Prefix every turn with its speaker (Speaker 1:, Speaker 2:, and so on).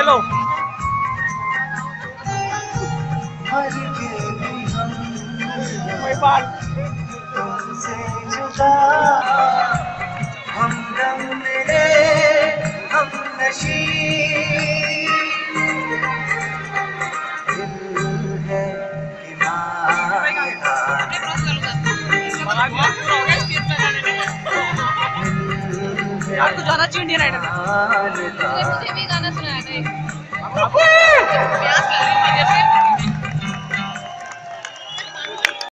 Speaker 1: चलो। कोई बात तुमसे जुदा हमदम मेरे हमनशी दिल है यार तू ज्यादा चिंडी राइडर
Speaker 2: मुझे भी गाना सुनाया था।